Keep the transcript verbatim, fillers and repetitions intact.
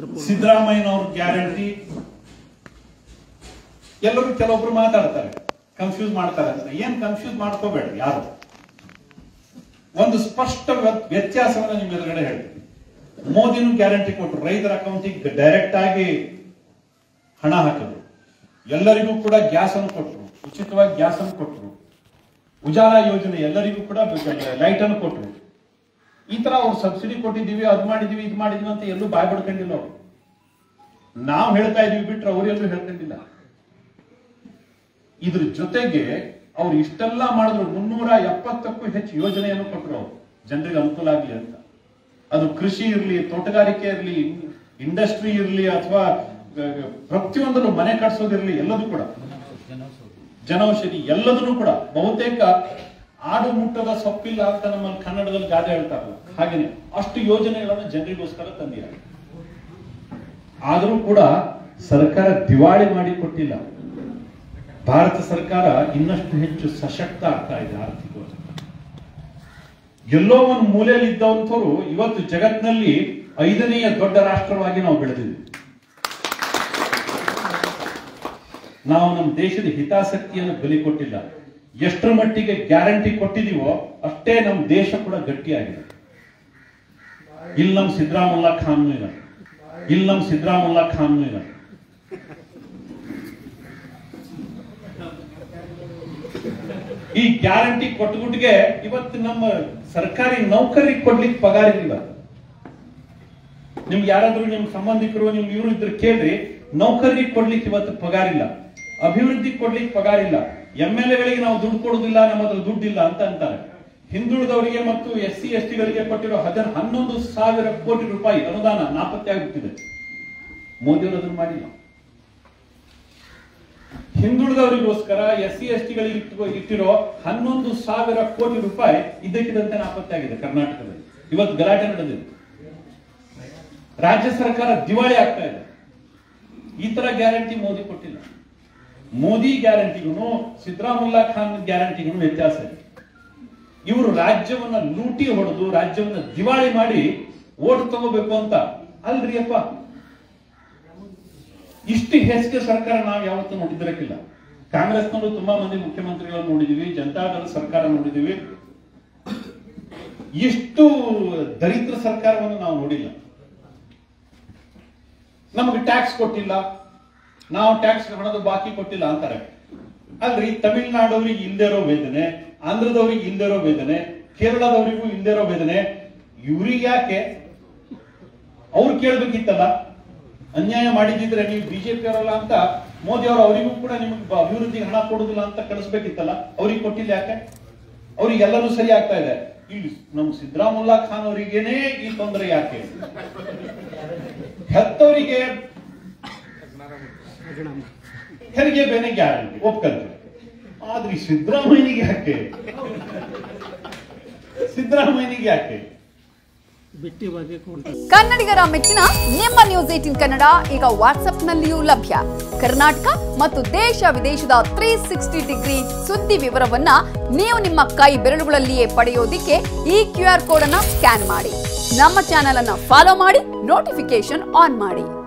ಸಿದ್ದರಾಮಯ್ಯನವ್ರ guarantee ಎಲ್ಲರೂ ಕೆಲವೊಬ್ರು ಮಾತಾಡ್ತಾರೆ, ಕನ್ಫ್ಯೂಸ್ ಮಾಡ್ತಾರೆ ಅಂತ. ಏನ್ ಕನ್ಫ್ಯೂಸ್ ಮಾಡ್ಕೋಬೇಡ ಯಾರು. ಒಂದು ಸ್ಪಷ್ಟ ವ್ಯತ್ಯಾಸವನ್ನ ನಿಮ್ ಎದುರುಗಡೆ ಹೇಳ್ತೀನಿ. ಮೋದಿನೂ ಗ್ಯಾರಂಟಿ ಕೊಟ್ಟರು, ರೈತರ ಅಕೌಂಟಿಗೆ ಡೈರೆಕ್ಟ್ ಆಗಿ ಹಣ ಹಾಕಿದ್ರು. ಎಲ್ಲರಿಗೂ ಕೂಡ ಗ್ಯಾಸ್ ಅನ್ನು ಕೊಟ್ಟರು, ಉಚಿತವಾಗಿ ಗ್ಯಾಸ್ ಅನ್ನು ಕೊಟ್ಟರು. ಉಜಾಲಾ ಯೋಜನೆ ಎಲ್ಲರಿಗೂ ಕೂಡ ಲೈಟ್ ಅನ್ನು ಕೊಟ್ಟರು. ಈ ತರ ಅವ್ರು ಸಬ್ಸಿಡಿ ಕೊಟ್ಟಿದ್ದೀವಿ, ಅದು ಮಾಡಿದೀವಿ, ಇದು ಮಾಡಿದೀವಿ ಅಂತ ಎಲ್ಲೂ ಬಾಯ್ ಬಿಡ್ಕೊಂಡಿಲ್ಲ ಅವ್ರು. ನಾವು ಹೇಳ್ತಾ ಇದೀವಿ ಬಿಟ್ರೆ ಅವ್ರು ಎಲ್ಲೂ ಹೇಳ್ಕೊಂಡಿಲ್ಲ. ಇದ್ರ ಜೊತೆಗೆ ಅವ್ರು ಇಷ್ಟೆಲ್ಲ ಮಾಡಿದ್ರು, ಮುನ್ನೂರ ಎಪ್ಪತ್ತಕ್ಕೂ ಹೆಚ್ಚು ಯೋಜನೆಯನ್ನು ಕೊಟ್ಟರು ಅವರು ಜನರಿಗೆ ಅನುಕೂಲ ಆಗ್ಲಿ ಅಂತ. ಅದು ಕೃಷಿ ಇರ್ಲಿ, ತೋಟಗಾರಿಕೆ ಇರ್ಲಿ, ಇಂಡಸ್ಟ್ರಿ ಇರ್ಲಿ, ಅಥವಾ ಪ್ರತಿಯೊಂದನ್ನು ಮನೆ ಕಟ್ಸೋದಿರ್ಲಿ, ಎಲ್ಲದೂ ಕೂಡ ಜನೌಷಧಿ ಎಲ್ಲದನ್ನು ಕೂಡ. ಬಹುತೇಕ ಆಡು ಮುಟ್ಟದ ಸೊಪ್ಪಿಲ್ಲ ಅಂತ ನಮ್ಮಲ್ಲಿ ಕನ್ನಡದಲ್ಲಿ ಗಾದೆ ಹೇಳ್ತಾರಲ್ಲ, ಹಾಗೇನೆ ಅಷ್ಟು ಯೋಜನೆಗಳನ್ನು ಜನರಿಗೋಸ್ಕರ ತಂದಿದ್ದಾರೆ. ಆದರೂ ಕೂಡ ಸರ್ಕಾರ ದಿವಾಳಿ ಮಾಡಿ ಕೊಟ್ಟಿಲ್ಲ. ಭಾರತ ಸರ್ಕಾರ ಇನ್ನಷ್ಟು ಹೆಚ್ಚು ಸಶಕ್ತ ಆಗ್ತಾ ಇದೆ ಆರ್ಥಿಕವಾಗಿ. ಎಲ್ಲೋ ಒಂದು ಮೂಲೆಯಲ್ಲಿ ಇದ್ದವಂಥವ್ರು ಇವತ್ತು ಜಗತ್ತಿನಲ್ಲಿ ಐದನೆಯ ದೊಡ್ಡ ರಾಷ್ಟ್ರವಾಗಿ ನಾವು ಬೆಳೆದಿದ್ದೀವಿ. ನಾವು ನಮ್ಮ ದೇಶದ ಹಿತಾಸಕ್ತಿಯನ್ನು ಬಲಿ ಕೊಟ್ಟಿಲ್ಲ. ಎಷ್ಟರ ಮಟ್ಟಿಗೆ ಗ್ಯಾರಂಟಿ ಕೊಟ್ಟಿದೀವೋ ಅಷ್ಟೇ ನಮ್ಮ ದೇಶ ಕೂಡ ಗಟ್ಟಿಯಾಗಿದೆ. ಇಲ್ಲಿ ನಮ್ ಸಿದ್ದರಾಮುಲ್ಲಾ ಖಾನ್ ಇಲ್ಲ, ಇಲ್ಲಿ ನಮ್ ಸಿದ್ದರಾಮುಲ್ಲಾ ಖಾನ್ ಇಲ್ಲ. ಈ ಗ್ಯಾರಂಟಿ ಕೊಟ್ಟುಗುಟ್ಟಿಗೆ ಇವತ್ತು ನಮ್ಮ ಸರ್ಕಾರಿ ನೌಕರಿಗೆ ಕೊಡ್ಲಿಕ್ಕೆ ಪಗಾರ ಇಲ್ಲ. ನಿಮ್ಗೆ ಯಾರಾದ್ರೂ ನಿಮ್ ಸಂಬಂಧಿಕರು ನಿಮ್ ಇವರು ಇದ್ರು ಕೇಳ್ರಿ, ನೌಕರಿಗೆ ಕೊಡ್ಲಿಕ್ಕೆ ಇವತ್ತು ಪಗಾರ ಇಲ್ಲ, ಅಭಿವೃದ್ಧಿ ಕೊಡ್ಲಿಕ್ಕೆ ಪಗಾರ ಇಲ್ಲ. ಎಂ ಎಲ್ ಎಗಳಿಗೆ ನಾವು ದುಡ್ಡು ಕೊಡುದಿಲ್ಲ, ನಮ್ಮ ಹತ್ರ ದುಡ್ಡಿಲ್ಲ ಅಂತ ಅಂತಾರೆ. ಹಿಂದುಳಿದವರಿಗೆ ಮತ್ತು ಎಸ್ ಸಿ ಎಸ್ ಟಿಗಳಿಗೆ ಕೊಟ್ಟಿರೋ ಹದಿನ ಹನ್ನೊಂದು ಸಾವಿರ ಕೋಟಿ ರೂಪಾಯಿ ಅನುದಾನ ನಾಪತ್ತೆ ಆಗುತ್ತಿದೆ. ಮೋದಿಯವರು ಅದನ್ನು ಮಾಡಿಲ್ಲ. ಹಿಂದುಳಿದವರಿಗೋಸ್ಕರ ಎಸ್ ಸಿ ಎಸ್ ಟಿಗಳಿಗೆ ಇಟ್ಟಿರೋ ಹನ್ನೊಂದು ಸಾವಿರ ಕೋಟಿ ರೂಪಾಯಿ ಇದ್ದಕ್ಕಿದ್ದಂತೆ ನಾಪತ್ತೆ ಆಗಿದೆ ಕರ್ನಾಟಕದಲ್ಲಿ. ಇವತ್ತು ಗಲಾಟೆ ನಡೆದಿದೆ. ರಾಜ್ಯ ಸರ್ಕಾರ ದಿವಾಳಿ ಆಗ್ತಾ ಇದೆ. ಈ ತರ ಗ್ಯಾರಂಟಿ ಮೋದಿ ಕೊಟ್ಟಿಲ್ಲ. ಮೋದಿ ಗ್ಯಾರಂಟಿಗೂ ಸಿದ್ದರಾಮುಲ್ಲಾ ಖಾನ್ ಗ್ಯಾರಂಟಿಗೂ ವ್ಯತ್ಯಾಸ ಇದೆ. ಇವರು ರಾಜ್ಯವನ್ನ ಲೂಟಿ ಹೊಡೆದು ರಾಜ್ಯವನ್ನ ದಿವಾಳಿ ಮಾಡಿ ಓಟ್ ತಗೋಬೇಕು ಅಂತ ಅಲ್ರಿ ಅಪ್ಪ. ಇಷ್ಟು ಹೆಚ್ಚಿಗೆ ಸರ್ಕಾರ ನಾವು ಯಾವತ್ತೂ ನೋಡಿದಿರಕ್ಕಿಲ್ಲ. ಕಾಂಗ್ರೆಸ್ನವರು ತುಂಬಾ ಮಂದಿ ಮುಖ್ಯಮಂತ್ರಿಗಳನ್ನು ನೋಡಿದೀವಿ, ಜನತಾದಳ ಸರ್ಕಾರ ನೋಡಿದೀವಿ. ಇಷ್ಟು ದರಿದ್ರ ಸರ್ಕಾರವನ್ನು ನಾವು ನೋಡಿಲ್ಲ. ನಮಗೆ ಟ್ಯಾಕ್ಸ್ ಕೊಟ್ಟಿಲ್ಲ, ನಾವು ಟ್ಯಾಕ್ಸ್ ಹಣದ ಬಾಕಿ ಕೊಟ್ಟಿಲ್ಲ ಅಂತಾರೆ. ಅಲ್ರಿ, ತಮಿಳುನಾಡವ್ರಿಗೆ ಇಲ್ದೇ ಇರೋ ವೇದನೆ, ಆಂಧ್ರದವ್ರಿಗೆ ಇಲ್ದೇ ಇರೋ ವೇದನೆ, ಕೇರಳದವರಿಗೂ ಇಲ್ದೇ ಇರೋ ವೇದನೆ, ಇವ್ರಿಗೆ ಯಾಕೆ? ಅವ್ರು ಕೇಳ್ಬೇಕಿತ್ತಲ್ಲ. ಅನ್ಯಾಯ ಮಾಡಿದ್ರೆ ನೀವು ಬಿಜೆಪಿ ಅವರಲ್ಲ ಅಂತ ಮೋದಿ ಅವರು ಅವರಿಗೂ ಕೂಡ ನಿಮ್ಗೆ ಅಭಿವೃದ್ಧಿಗೆ ಹಣ ಕೊಡುದಿಲ್ಲ ಅಂತ ಕಳಿಸ್ಬೇಕಿತ್ತಲ್ಲ. ಅವ್ರಿಗೆ ಕೊಟ್ಟಿಲ್ಲ ಯಾಕೆ? ಅವ್ರಿಗೆಲ್ಲರೂ ಸರಿ ಆಗ್ತಾ ಇದೆ. ಇಲ್ಲಿ ನಮ್ ಸಿದ್ದರಾಮುಲ್ಲಾ ಖಾನ್ ಅವರಿಗೇನೆ ಈ ತೊಂದರೆ ಯಾಕೆ? ಹೆತ್ತವರಿಗೆ ಹೆರಿಗೆ ಬೇನೆ ಗ್ಯಾರಂಟಿ ಒಪ್ಕೊಂಡ್ರೆ, ಆದ್ರೆ ಸಿದ್ದರಾಮಯ್ಯನಿಗೆ ಯಾಕೆ? ಸಿದ್ದರಾಮಯ್ಯನಿಗೆ ಯಾಕೆ? ಕನ್ನಡಿಗರ ಮೆಚ್ಚಿನ ನಿಮ್ಮ ನ್ಯೂಸ್ ಏಟೀನ್ ಕನ್ನಡ ಈಗ ವಾಟ್ಸ್ಆಪ್ನಲ್ಲಿಯೂ ಲಭ್ಯ. ಕರ್ನಾಟಕ ಮತ್ತು ದೇಶ ವಿದೇಶದ ತ್ರೀ ಸಿಕ್ಸ್ಟಿ ಡಿಗ್ರಿ ಸುದ್ದಿ ವಿವರವನ್ನ ನೀವು ನಿಮ್ಮ ಕೈ ಬೆರಳುಗಳಲ್ಲಿಯೇ ಪಡೆಯೋದಿಕ್ಕೆ ಈ ಕ್ಯೂ ಆರ್ ಕೋಡ್ ಅನ್ನ ಸ್ಕ್ಯಾನ್ ಮಾಡಿ. ನಮ್ಮ ಚಾನೆಲ್ ಅನ್ನ ಫಾಲೋ ಮಾಡಿ, ನೋಟಿಫಿಕೇಶನ್ ಆನ್ ಮಾಡಿ.